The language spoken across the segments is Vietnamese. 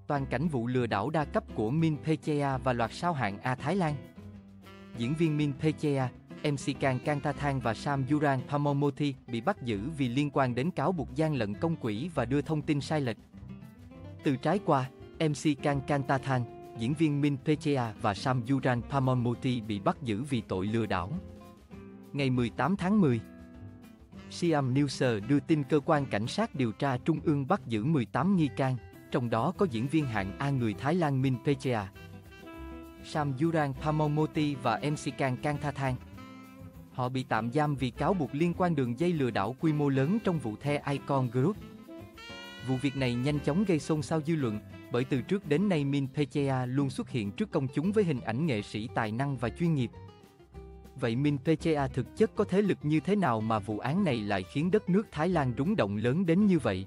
toàn cảnh vụ lừa đảo đa cấp của Min Pechea và loạt sao hạng A Thái Lan. Diễn viên Min Pechea, MC Kang Kantathan và Sam Yurang Pamomoti bị bắt giữ vì liên quan đến cáo buộc gian lận công quỹ và đưa thông tin sai lệch. Từ trái qua, MC Kang Kantathan, diễn viên Min Pechea và Sam Yurang Pamomoti bị bắt giữ vì tội lừa đảo. Ngày 18 tháng 10, Siam News đưa tin cơ quan cảnh sát điều tra trung ương bắt giữ 18 nghi can, trong đó có diễn viên hạng A người Thái Lan Min Pechea, Sam Yurang Pamomoti và MC Kang Kantathan. Họ bị tạm giam vì cáo buộc liên quan đường dây lừa đảo quy mô lớn trong vụ The Icon Group. Vụ việc này nhanh chóng gây xôn xao dư luận, bởi từ trước đến nay Min Pechea luôn xuất hiện trước công chúng với hình ảnh nghệ sĩ tài năng và chuyên nghiệp. Vậy Min Pechea thực chất có thế lực như thế nào mà vụ án này lại khiến đất nước Thái Lan rúng động lớn đến như vậy?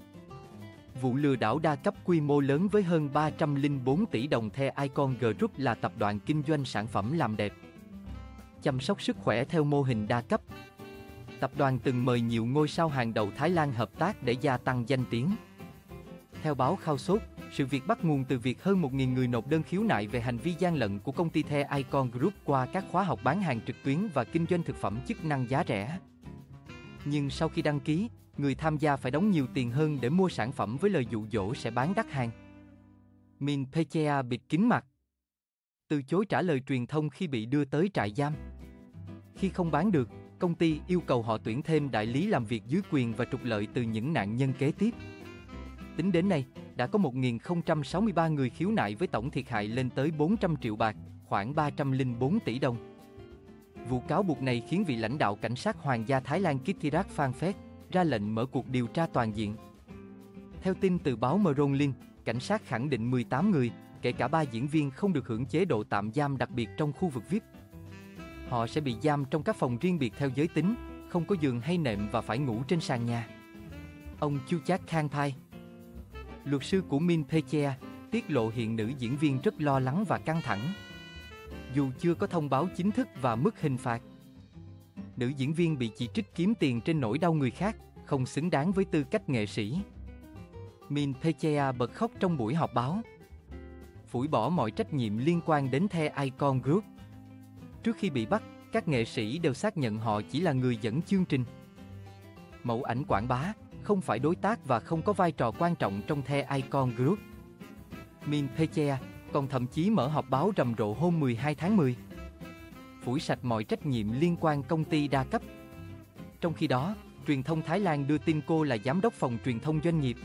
Vụ lừa đảo đa cấp quy mô lớn với hơn 304 tỷ đồng The Icon Group là tập đoàn kinh doanh sản phẩm làm đẹp, chăm sóc sức khỏe theo mô hình đa cấp. Tập đoàn từng mời nhiều ngôi sao hàng đầu Thái Lan hợp tác để gia tăng danh tiếng. Theo báo Khao Sốt, sự việc bắt nguồn từ việc hơn 1.000 người nộp đơn khiếu nại về hành vi gian lận của công ty The Icon Group qua các khóa học bán hàng trực tuyến và kinh doanh thực phẩm chức năng giá rẻ. Nhưng sau khi đăng ký, người tham gia phải đóng nhiều tiền hơn để mua sản phẩm với lời dụ dỗ sẽ bán đắt hàng. Min Pechea bịt kín mặt, từ chối trả lời truyền thông khi bị đưa tới trại giam. Khi không bán được, công ty yêu cầu họ tuyển thêm đại lý làm việc dưới quyền và trục lợi từ những nạn nhân kế tiếp. Tính đến nay, đã có 1.063 người khiếu nại với tổng thiệt hại lên tới 400 triệu bạc, khoảng 304 tỷ đồng. Vụ cáo buộc này khiến vị lãnh đạo cảnh sát Hoàng gia Thái Lan Kittirat Phanphet ra lệnh mở cuộc điều tra toàn diện. Theo tin từ báo Mronlin, cảnh sát khẳng định 18 người, kể cả 3 diễn viên không được hưởng chế độ tạm giam đặc biệt trong khu vực VIP. Họ sẽ bị giam trong các phòng riêng biệt theo giới tính, không có giường hay nệm và phải ngủ trên sàn nhà. Ông Chuchak Khangpai, luật sư của Min Pechea, tiết lộ hiện nữ diễn viên rất lo lắng và căng thẳng. Dù chưa có thông báo chính thức và mức hình phạt, nữ diễn viên bị chỉ trích kiếm tiền trên nỗi đau người khác, không xứng đáng với tư cách nghệ sĩ. Min Pechea bật khóc trong buổi họp báo, phủi bỏ mọi trách nhiệm liên quan đến The Icon Group. Trước khi bị bắt, các nghệ sĩ đều xác nhận họ chỉ là người dẫn chương trình, mẫu ảnh quảng bá, không phải đối tác và không có vai trò quan trọng trong The Icon Group. Min Pechea còn thậm chí mở họp báo rầm rộ hôm 12 tháng 10, phủi sạch mọi trách nhiệm liên quan công ty đa cấp. Trong khi đó, truyền thông Thái Lan đưa tin cô là giám đốc phòng truyền thông doanh nghiệp.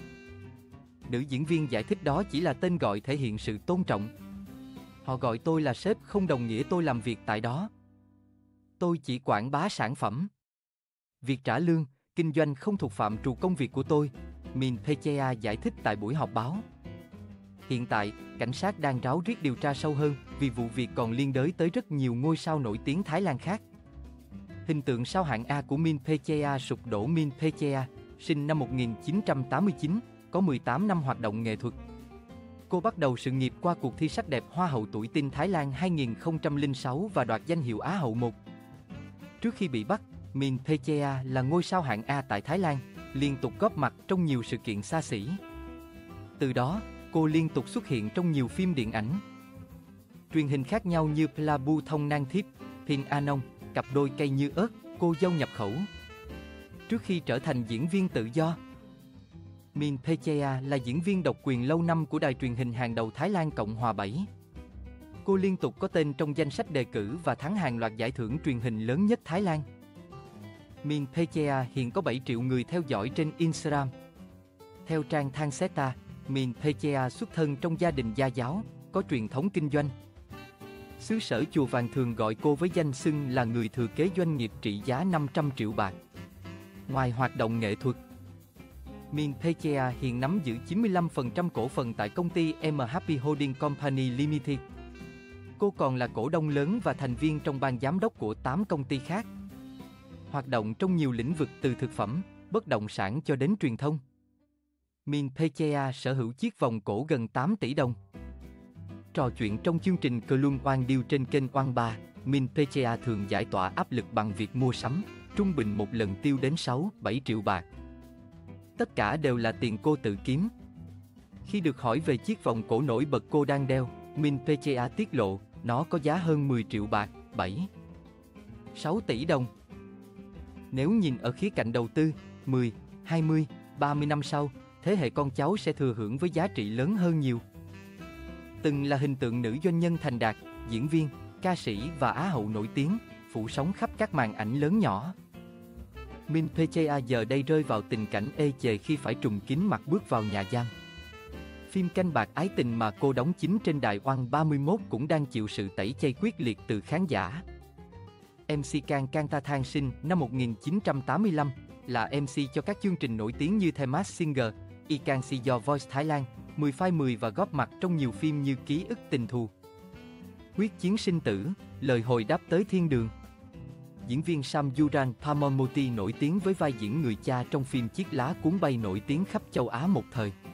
Nữ diễn viên giải thích đó chỉ là tên gọi thể hiện sự tôn trọng. Họ gọi tôi là sếp không đồng nghĩa tôi làm việc tại đó. Tôi chỉ quảng bá sản phẩm. Việc trả lương, kinh doanh không thuộc phạm trù công việc của tôi, Min Pechea giải thích tại buổi họp báo. Hiện tại, cảnh sát đang ráo riết điều tra sâu hơn vì vụ việc còn liên đới tới rất nhiều ngôi sao nổi tiếng Thái Lan khác. Hình tượng sao hạng A của Min Pechea sụp đổ. Min Pechea, sinh năm 1989, có 18 năm hoạt động nghệ thuật. Cô bắt đầu sự nghiệp qua cuộc thi sắc đẹp Hoa hậu tuổi teen Thái Lan 2006 và đoạt danh hiệu Á hậu 1. Trước khi bị bắt, Min Pechea là ngôi sao hạng A tại Thái Lan, liên tục góp mặt trong nhiều sự kiện xa xỉ. Từ đó, cô liên tục xuất hiện trong nhiều phim điện ảnh, truyền hình khác nhau như Plabu Thông Nang Thiếp, Pin Anong, Cặp đôi cây như ớt, Cô dâu nhập khẩu. Trước khi trở thành diễn viên tự do, Min Pechea là diễn viên độc quyền lâu năm của đài truyền hình hàng đầu Thái Lan Cộng hòa 7. Cô liên tục có tên trong danh sách đề cử và thắng hàng loạt giải thưởng truyền hình lớn nhất Thái Lan. Min Pechea hiện có 7 triệu người theo dõi trên Instagram. Theo trang Thangseta, Min Pechea xuất thân trong gia đình gia giáo, có truyền thống kinh doanh. Xứ sở Chùa Vàng thường gọi cô với danh xưng là người thừa kế doanh nghiệp trị giá 500 triệu bạc. Ngoài hoạt động nghệ thuật, Min Pechea hiện nắm giữ 95% cổ phần tại công ty MHP Holding Company Limited. Cô còn là cổ đông lớn và thành viên trong ban giám đốc của 8 công ty khác, hoạt động trong nhiều lĩnh vực từ thực phẩm, bất động sản cho đến truyền thông. Min Pechea sở hữu chiếc vòng cổ gần 8 tỷ đồng. Trò chuyện trong chương trình Klum Oan Deal trên kênh Oan 3, Min Pechea thường giải tỏa áp lực bằng việc mua sắm, trung bình một lần tiêu đến 6-7 triệu bạc. Tất cả đều là tiền cô tự kiếm. Khi được hỏi về chiếc vòng cổ nổi bật cô đang đeo, Min Pechea tiết lộ, nó có giá hơn 10 triệu bạc, 6 tỷ đồng. Nếu nhìn ở khía cạnh đầu tư, 10, 20, 30 năm sau, thế hệ con cháu sẽ thừa hưởng với giá trị lớn hơn nhiều. Từng là hình tượng nữ doanh nhân thành đạt, diễn viên, ca sĩ và á hậu nổi tiếng, phủ sóng khắp các màn ảnh lớn nhỏ. Min Pechea giờ đây rơi vào tình cảnh ê chề khi phải trùm kín mặt bước vào nhà giam. Phim canh bạc ái tình mà cô đóng chính trên đài Oăn 31 cũng đang chịu sự tẩy chay quyết liệt từ khán giả. MC Kang Kantathan sinh năm 1985, là MC cho các chương trình nổi tiếng như The Masked Singer, Ikan Si Do Voice Thái Lan, 10x10 và góp mặt trong nhiều phim như Ký ức tình thù, Quyết chiến sinh tử, Lời hồi đáp tới thiên đường. Diễn viên Sam Yuran Pamomoti nổi tiếng với vai diễn người cha trong phim Chiếc lá cuốn bay nổi tiếng khắp châu Á một thời.